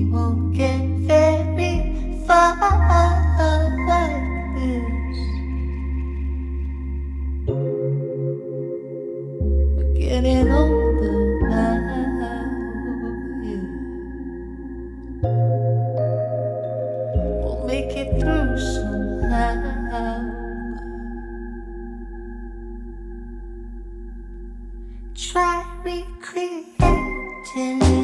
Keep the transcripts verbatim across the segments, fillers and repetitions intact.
won't get very far like this. We're getting older now, yeah. We'll make it through somehow. Try recreating it.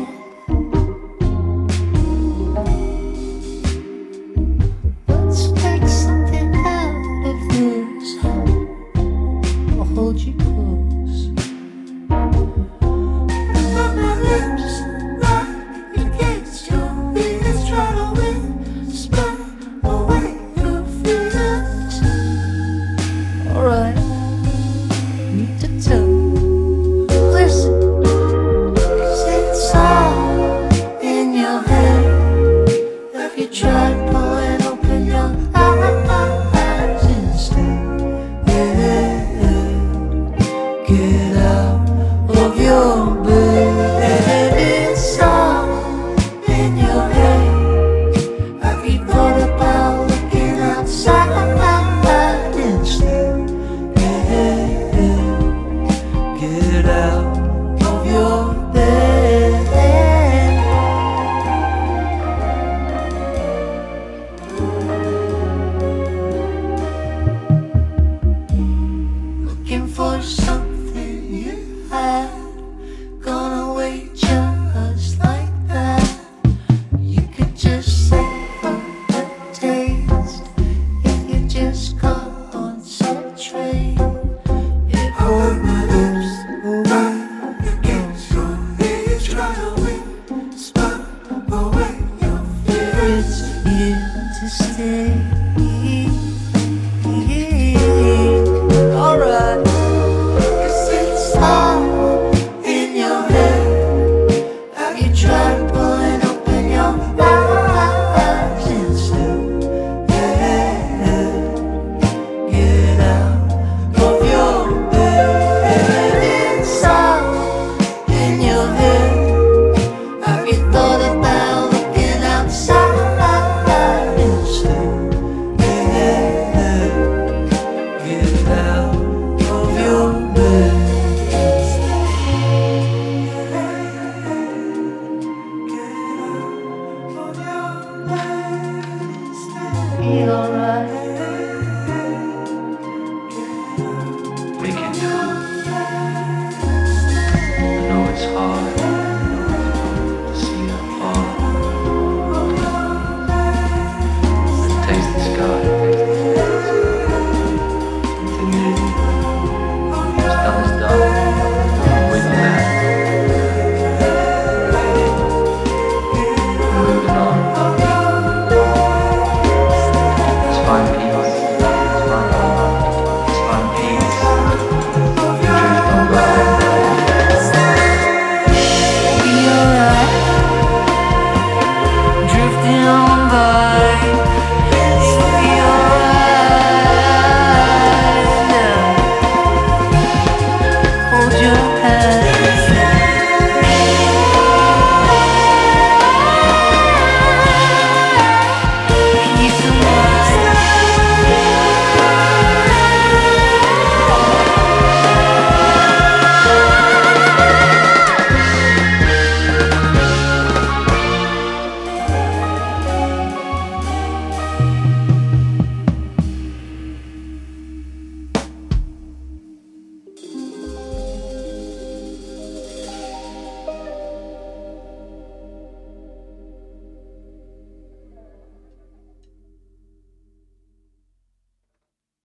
Let's make something out of this. I'll hold you close. Put my lips right against your ears. Try to whisper away your fears. Alright, need to tell. Listen, 'cause it's all in your head. Have you tried pulling open your eyes instead? Get out of your bed. It's all in your head. Have you thought about looking outside instead? Get out of your bed. Looking for something you had, gone away just like that. You could just savor the taste if you just concentrate. It hurt my lips right against your ears. Try to whisper away your fears. It's here to stay.